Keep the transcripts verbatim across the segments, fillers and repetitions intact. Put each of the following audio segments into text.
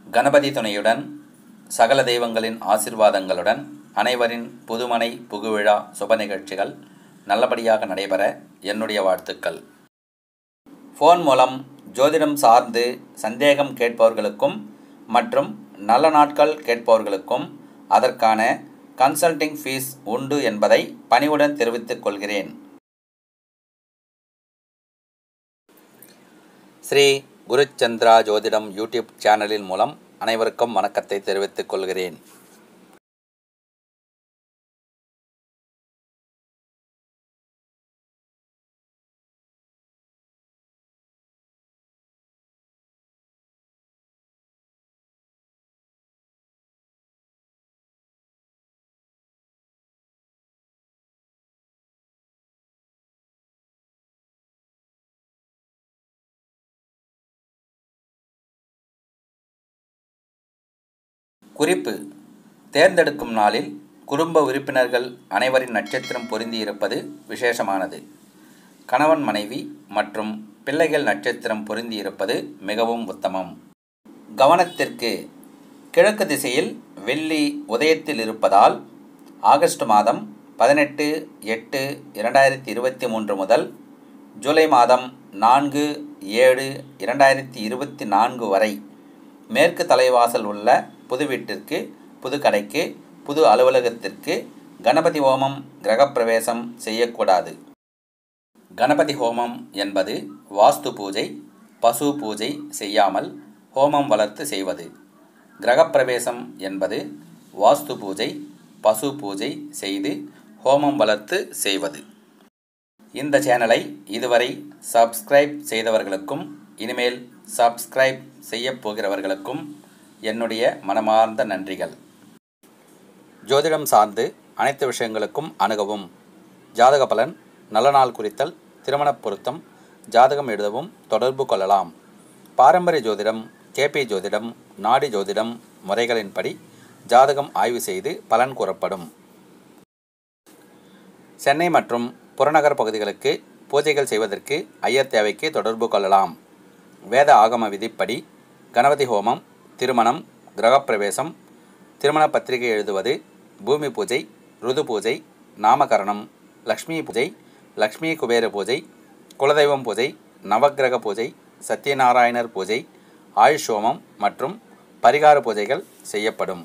கணபதி துணையுடன் சகல தெய்வங்களின் ஆசீர்வாதங்களுடன் அனைவரின் புதுமனை புகுவிழா சுப நிகழ்ச்சிகள் நல்லபடியாக நடைபெற என்னுடைய வாழ்த்துக்கள். ஃபோன் மூலம் ஜோதிடம் சார்ந்து சந்தேகம் கேட்பவர்களுக்கும் மற்றும் நல்ல நாட்கள் கேட்பவர்களுக்கும் அதற்கான கன்சல்டிங் ஃபீஸ் உண்டு என்பதை பணிவுடன் தெரிவித்துக் கொள்கிறேன். ஸ்ரீ குருச்சந்திரா ஜோதிடம் யூடியூப் சேனலின் மூலம் அனைவருக்கும் வணக்கத்தை தெரிவித்துக் கொள்கிறேன். குறிப்பு: தேர்ந்தெடுக்கும் நாளில் குடும்ப உறுப்பினர்கள் அனைவரின் நட்சத்திரம் பொருந்தி இருப்பது விசேஷமானது. கணவன் மனைவி மற்றும் பிள்ளைகள் நட்சத்திரம் பொருந்தி இருப்பது மிகவும் உத்தமம். கவனத்திற்கு: கிழக்கு திசையில் வெள்ளி உதயத்தில் இருப்பதால் ஆகஸ்ட் மாதம் பதினெட்டு எட்டு இரண்டாயிரத்தி இருபத்தி மூன்று முதல் ஜூலை மாதம் நான்கு ஏழு இரண்டாயிரத்தி இருபத்தி நான்கு வரை மேற்கு தலைவாசல் உள்ள புது வீட்டிற்கு, புது கடைக்கு, புது அலுவலகத்திற்கு கணபதி ஹோமம் கிரகப்பிரவேசம் செய்யக்கூடாது. கணபதி ஹோமம் என்பது வாஸ்து பூஜை, பசு பூஜை செய்யாமல் ஹோமம் வளர்த்து செய்வது. கிரகப்பிரவேசம் என்பது வாஸ்து பூஜை, பசு பூஜை செய்து ஹோமம் வளர்த்து செய்வது. இந்த சேனலை இதுவரை சப்ஸ்கிரைப் செய்தவர்களுக்கும் இனிமேல் சப்ஸ்கிரைப் செய்யப் போகிறவர்களுக்கும் என்னுடைய மனமார்ந்த நன்றிகள். ஜோதிடம் சார்ந்து அனைத்து விஷயங்களுக்கும் அணுகவும். ஜாதக பலன், நல்ல நாள் குறித்தல், திருமணப் பொருத்தம், ஜாதகம் எழுதவும் தொடர்பு கொள்ளலாம். பாரம்பரிய ஜோதிடம், கேபி ஜோதிடம், நாடி ஜோதிடம் முறைகளின்படி ஜாதகம் ஆய்வு செய்து பலன் கூறப்படும். சென்னை மற்றும் புறநகர் பகுதிகளுக்கு பூஜைகள் செய்வதற்கு ஐயர் தேவைக்கு தொடர்பு கொள்ளலாம். வேத ஆகம விதிப்படி கணபதி ஹோமம், திருமணம், கிரகப்பிரவேசம், திருமண பத்திரிகை எழுதுவது, பூமி பூஜை, ருது பூஜை, நாமகரணம், லக்ஷ்மி பூஜை, லக்ஷ்மி குபேர பூஜை, குலதெய்வம் பூஜை, நவக்கிரக பூஜை, சத்யநாராயணர் பூஜை, ஆயுஷ் ஹோமம் மற்றும் பரிகார பூஜைகள் செய்யப்படும்.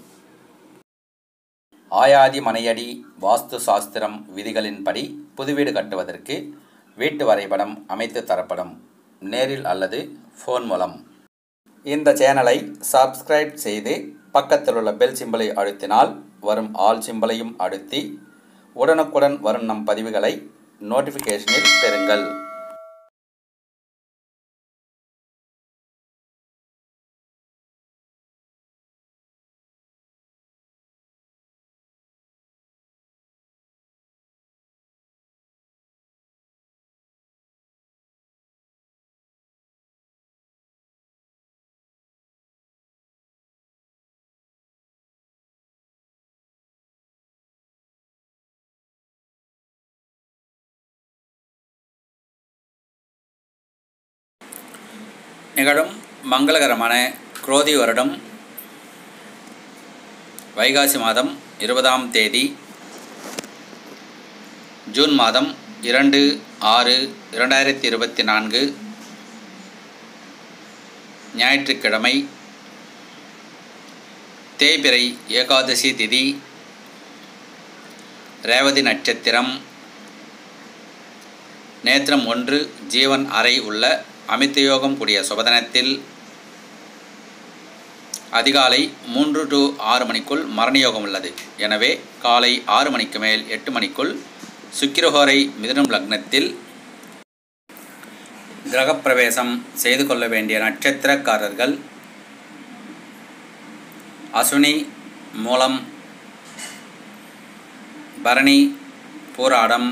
ஆயாதி மனையடி வாஸ்து சாஸ்திரம் விதிகளின்படி புதுவீடு கட்டுவதற்கு வீட்டு வரைபடம் அமைத்து தரப்படும். நேரில் அல்லது ஃபோன் மூலம். இந்த சேனலை சப்ஸ்கிரைப் செய்து பக்கத்தில் உள்ள பெல் சிம்பலை அழுத்தினால் வரும் ஆல் சிம்பலையும் அழுத்தி உடனுக்குடன் வரும் நம் பதிவுகளை நோட்டிஃபிகேஷனில் பெறுங்கள். நிகழும் மங்களகரமான குரோதி வருடம் வைகாசி மாதம் இருபதாம் தேதி ஜூன் மாதம் இரண்டு ஆறு இரண்டாயிரத்தி இருபத்தி நான்கு ஞாயிற்றுக்கிழமை, தேய்பிறை ஏகாதசி திதி, ரேவதி நட்சத்திரம், நேத்திரம் ஒன்று, ஜீவன் அறை உள்ள அமித்த யோகம் கூடிய சுபதனத்தில் அதிகாலை மூன்று டு ஆறு மணிக்குள் மரணயோகம் உள்ளது. எனவே காலை ஆறு மணிக்கு மேல் எட்டு மணிக்குள் சுக்கிரஹோரை மிதுனம் லக்னத்தில் கிரகப்பிரவேசம் செய்து கொள்ள வேண்டிய நட்சத்திரக்காரர்கள் அஸ்வினி, மூலம், பரணி, பூராடம்,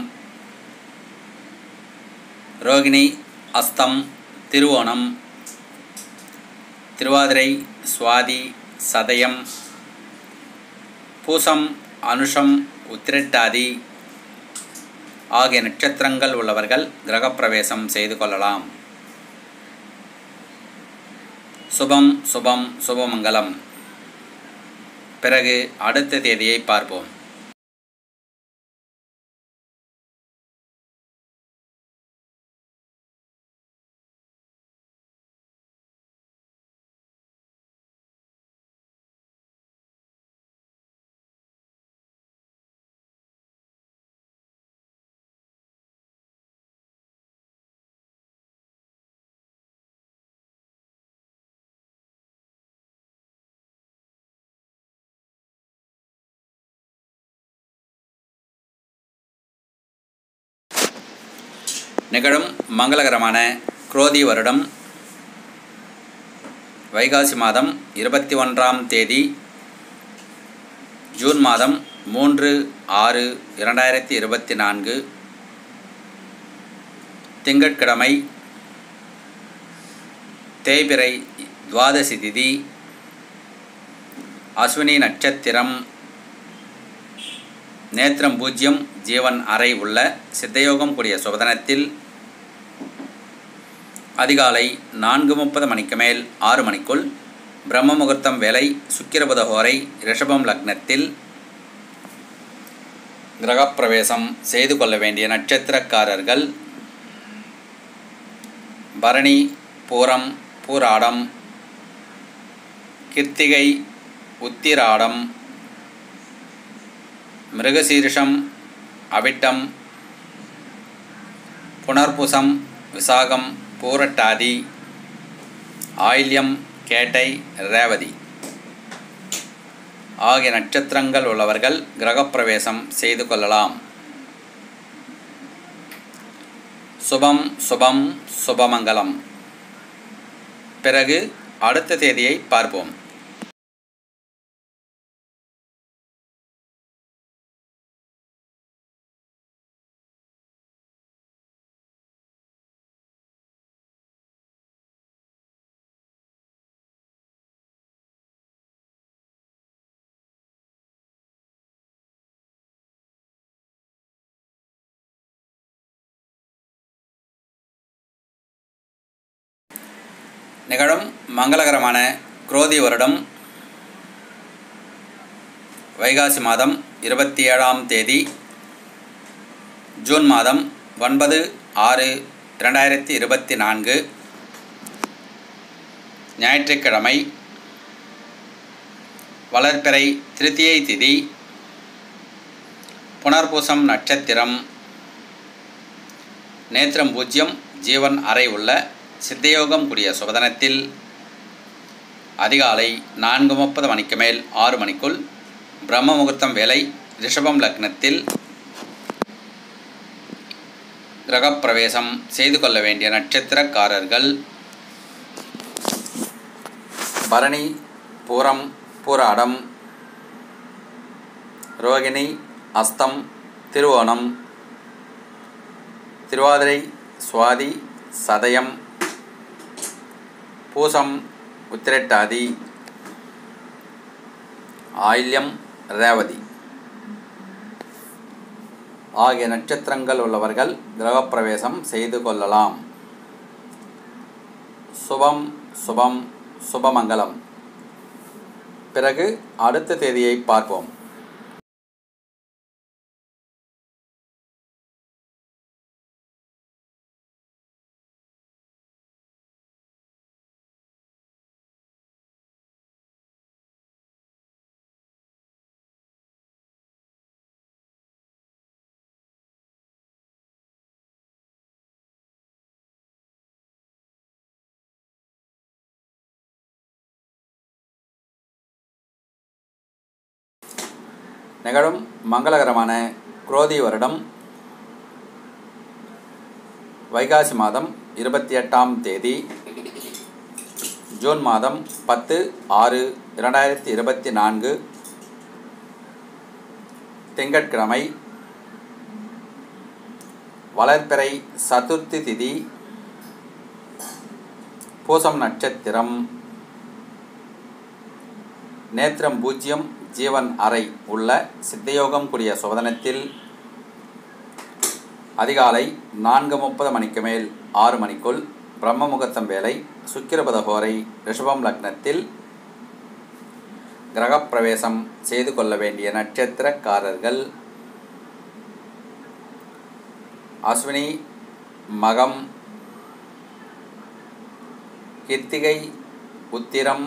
ரோகிணி, அஸ்தம், திருவோணம், திருவாதிரை, சுவாதி, சதயம், பூசம், அனுஷம், உத்திரட்டாதி ஆகிய நட்சத்திரங்கள் உள்ளவர்கள் கிரகப்பிரவேசம் செய்து கொள்ளலாம். சுபம் சுபம் சுபமங்கலம். பிறகு அடுத்த தேதியை பார்ப்போம். நிகழும் மங்களகரமான குரோதி வருடம் வைகாசி மாதம் இருபத்தி ஒன்றாம் தேதி ஜூன் மாதம் மூன்று ஆறு இரண்டாயிரத்தி இருபத்தி நான்கு திங்கட்கிழமை தேய்பிறை துவாதசி திதி அஸ்வினி நட்சத்திரம் நேத்திரம் பூஜ்யம் ஜீவன் அறை உள்ள சித்தயோகம் கூடிய சுபதனத்தில் அதிகாலை நான்கு முப்பது மணிக்கு மேல் ஆறு மணிக்குள் பிரம்ம முகூர்த்தம் வேலை சுக்கிரபுதஹோரை ரிஷபம் லக்னத்தில் கிரகப்பிரவேசம் செய்து கொள்ள வேண்டிய நட்சத்திரக்காரர்கள் பரணி, பூரம், பூராடம், கிருத்திகை, உத்திராடம், மிருகசீரிஷம், அவிட்டம், புனர்பூசம், விசாகம், பூரட்டாதி, ஆயில்யம், கேட்டை, ரேவதி ஆகிய நட்சத்திரங்கள் உள்ளவர்கள் கிரகப்பிரவேசம் செய்து கொள்ளலாம். சுபம் சுபம் சுபமங்கலம். பிறகு அடுத்த தேதியை பார்ப்போம். நிகழும் மங்களகரமான குரோதி வருடம் வைகாசி மாதம் இருபத்தி ஏழாம் தேதி ஜூன் மாதம் ஒன்பது ஆறு இரண்டாயிரத்தி இருபத்தி நான்கு ஞாயிற்றுக்கிழமை வளர்பிறை திருத்தியை திதி புனர்பூசம் நட்சத்திரம் நேத்திரம் பூஜ்யம் ஜீவன் அறை உள்ள சித்தயோகம் கூடிய சுபதனத்தில் அதிகாலை நான்கு முப்பது மணிக்கு மேல் ஆறு மணிக்குள் பிரம்ம முகூர்த்தம் வேலை ரிஷபம் லக்னத்தில் கிரகப்பிரவேசம் செய்து கொள்ள வேண்டிய நட்சத்திரக்காரர்கள் பரணி, பூரம், பூராடம், ரோகிணி, அஸ்தம், திருவோணம், திருவாதிரை, சுவாதி, சதயம், பூசம், உத்திரட்டாதி, ஆயில்யம், ரேவதி ஆகிய நட்சத்திரங்கள் உள்ளவர்கள் கிரகப்பிரவேசம் செய்து கொள்ளலாம். சுபம் சுபம் சுபமங்கலம். பிறகு அடுத்த தேதியை பார்ப்போம். நிகழும் மங்களகரமான குரோதி வருடம் வைகாசி மாதம் இருபத்தி எட்டாம் தேதி ஜூன் மாதம் பத்து ஆறு இரண்டாயிரத்தி இருபத்தி நான்கு திங்கட்கிழமை வளர்பிறை சதுர்த்தி திதி பூசம் நட்சத்திரம் நேத்திரம் பூஜ்யம் ஜீவன் அறை உள்ள சித்தயோகம் கூடிய சுபதனத்தில் அதிகாலை நான்கு முப்பது மணிக்கு மேல் ஆறு மணிக்குள் பிரம்ம முகூர்த்தம் வேலை சுக்கிரபத ஹோரை ரிஷபம் லக்னத்தில் கிரகப்பிரவேசம் செய்து கொள்ள வேண்டிய நட்சத்திரக்காரர்கள் அஸ்வினி, மகம், கிருத்திகை, உத்திரம்,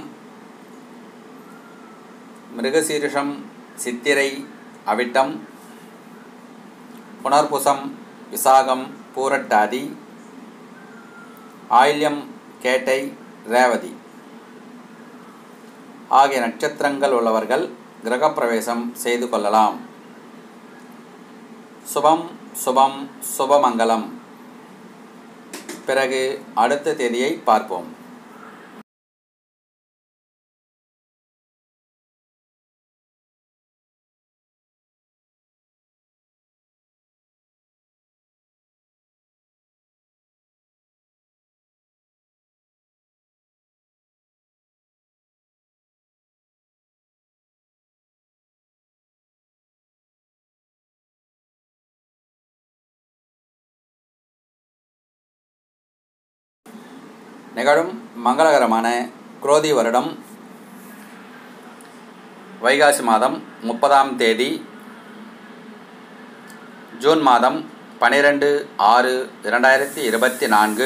மிருகசீரிஷம், சித்திரை, அவிட்டம், புனர்பூசம், விசாகம், பூரட்டாதி, ஆயில்யம், கேட்டை, ரேவதி ஆகிய நட்சத்திரங்கள் உள்ளவர்கள் கிரகப்பிரவேசம் செய்து கொள்ளலாம். சுபம் சுபம் சுபமங்கலம். பிறகு அடுத்த தேதியை பார்ப்போம். நிகழும் மங்களகரமான குரோதி வருடம் வைகாசி மாதம் முப்பதாம் தேதி ஜூன் மாதம் பனிரெண்டு ஆறு இரண்டாயிரத்தி இருபத்தி நான்கு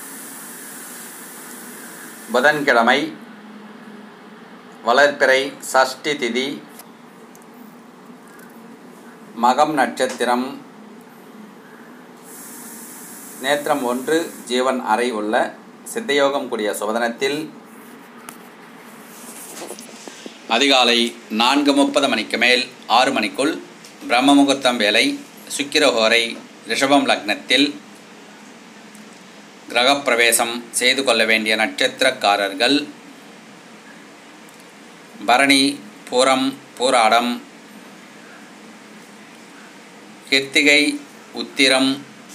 புதன்கிழமை, வளர்பிறை சஷ்டி திதி, மகம் நட்சத்திரம், நேத்திரம் ஒன்று ஜீவன் அறை உள்ள சித்தயோகம் கூடிய சுபதினத்தில் அதிகாலை நான்கு முப்பது மணிக்கு மேல் ஆறு மணிக்குள் பிரம்ம முகூர்த்தம் வேலை சுக்கிரஹோரை ரிஷபம் லக்னத்தில் கிரகப்பிரவேசம் செய்து கொள்ள வேண்டிய நட்சத்திரக்காரர்கள் பரணி, பூரம், பூராடம், கிருத்திகை, உத்திரம்,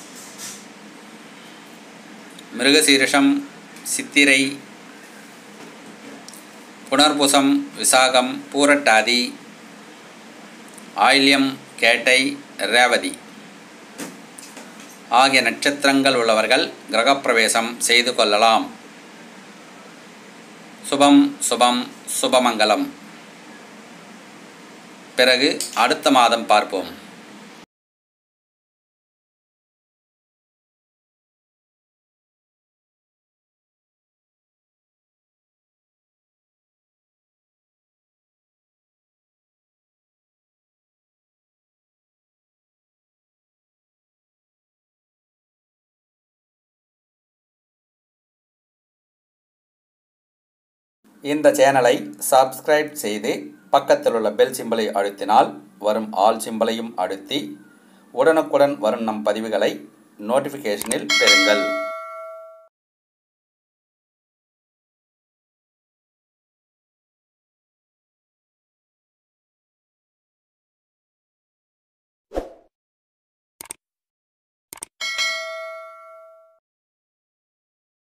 மிருகசீரிஷம், சித்திரை, புனர்பூசம், விசாகம், பூரட்டாதி, ஆயில்யம், கேட்டை, ரேவதி ஆகிய நட்சத்திரங்கள் உள்ளவர்கள் கிரகப்பிரவேசம் செய்து கொள்ளலாம். சுபம் சுபம் சுபமங்கலம். பிறகு அடுத்த மாதம் பார்ப்போம். இந்த சேனலை சப்ஸ்கிரைப் செய்து பக்கத்தில் உள்ள பெல் சிம்பலை அழுத்தினால் வரும் ஆல் சிம்பலையும் அழுத்தி உடனுக்குடன் வரும் நம் பதிவுகளை நோட்டிஃபிகேஷனில் பெறுங்கள்.